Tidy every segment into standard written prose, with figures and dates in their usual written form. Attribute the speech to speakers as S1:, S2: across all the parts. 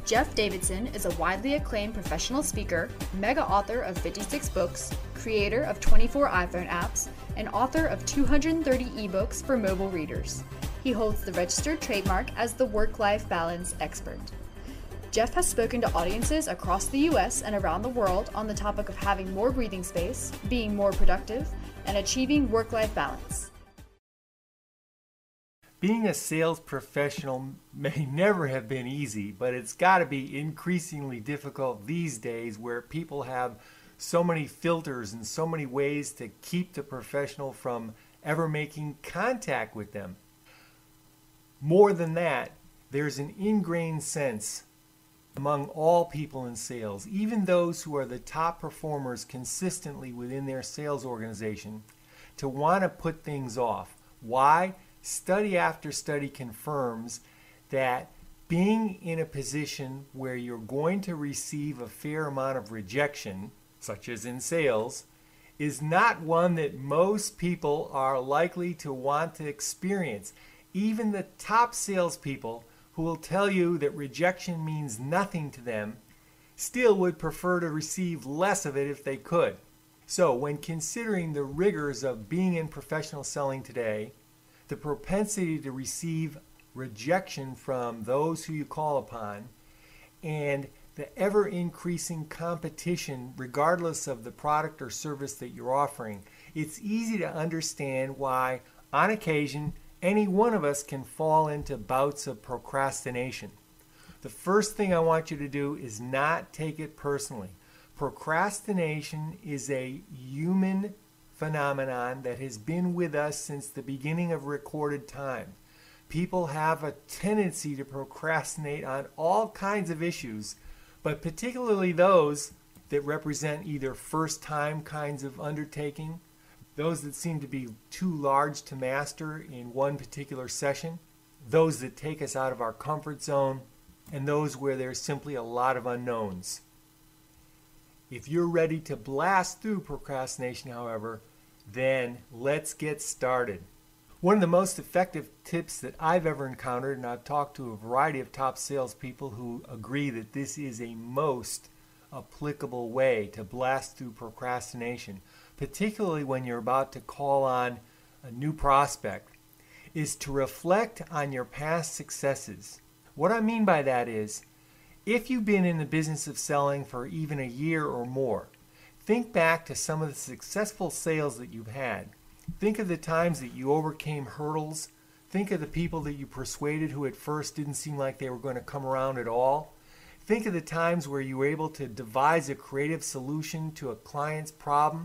S1: Jeff Davidson is a widely acclaimed professional speaker, mega author of 56 books, creator of 24 iPhone apps, and author of 230 ebooks for mobile readers. He holds the registered trademark as the work-life balance expert. Jeff has spoken to audiences across the US and around the world on the topic of having more breathing space, being more productive, and achieving work-life balance.
S2: Being a sales professional may never have been easy, but it's got to be increasingly difficult these days where people have so many filters and so many ways to keep the professional from ever making contact with them. More than that, there's an ingrained sense among all people in sales, even those who are the top performers consistently within their sales organization, to want to put things off. Why? Study after study confirms that being in a position where you're going to receive a fair amount of rejection, such as in sales, is not one that most people are likely to want to experience. Even the top salespeople, who will tell you that rejection means nothing to them, still would prefer to receive less of it if they could. So when considering the rigors of being in professional selling today, the propensity to receive rejection from those who you call upon, and the ever-increasing competition regardless of the product or service that you're offering, it's easy to understand why, on occasion, any one of us can fall into bouts of procrastination. The first thing I want you to do is not take it personally. Procrastination is a human phenomenon that has been with us since the beginning of recorded time. People have a tendency to procrastinate on all kinds of issues, but particularly those that represent either first-time kinds of undertaking, those that seem to be too large to master in one particular session, those that take us out of our comfort zone, and those where there's simply a lot of unknowns. If you're ready to blast through procrastination, however, then let's get started. One of the most effective tips that I've ever encountered, and I've talked to a variety of top salespeople who agree that this is a most applicable way to blast through procrastination, particularly when you're about to call on a new prospect, is to reflect on your past successes. What I mean by that is, if you've been in the business of selling for even a year or more, think back to some of the successful sales that you've had. Think of the times that you overcame hurdles. Think of the people that you persuaded who at first didn't seem like they were going to come around at all. Think of the times where you were able to devise a creative solution to a client's problem,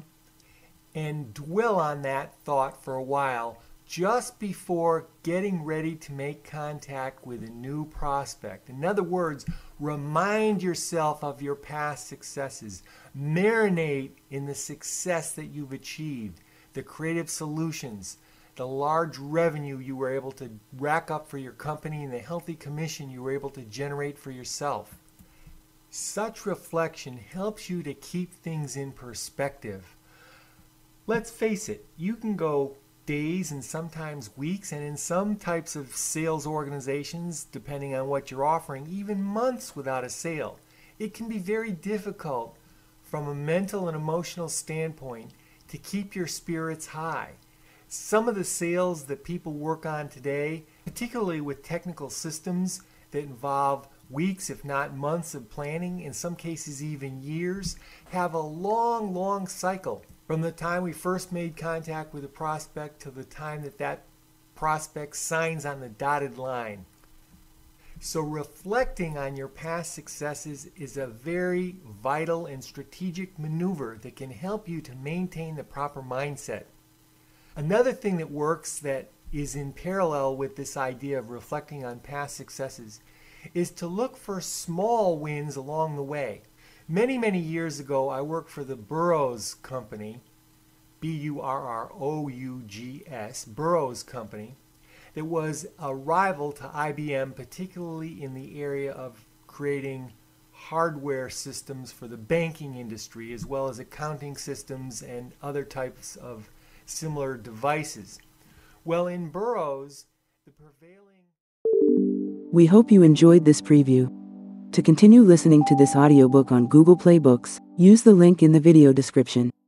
S2: and dwell on that thought for a while just before getting ready to make contact with a new prospect. In other words, remind yourself of your past successes. Marinate in the success that you've achieved, the creative solutions, the large revenue you were able to rack up for your company, and the healthy commission you were able to generate for yourself. Such reflection helps you to keep things in perspective. Let's face it, you can go days and sometimes weeks, and in some types of sales organizations, depending on what you're offering, even months without a sale. It can be very difficult from a mental and emotional standpoint to keep your spirits high. Some of the sales that people work on today, particularly with technical systems that involve weeks, if not months of planning, in some cases even years, have a long cycle from the time we first made contact with a prospect to the time that that prospect signs on the dotted line. So reflecting on your past successes is a very vital and strategic maneuver that can help you to maintain the proper mindset. Another thing that works that is in parallel with this idea of reflecting on past successes is to look for small wins along the way. Many years ago, I worked for the Burroughs Company, B-U-R-R-O-U-G-S, Burroughs Company, that was a rival to IBM, particularly in the area of creating hardware systems for the banking industry, as well as accounting systems and other types of similar devices. Well, in Burroughs, the prevailing...
S3: We hope you enjoyed this preview. To continue listening to this audiobook on Google Play Books, use the link in the video description.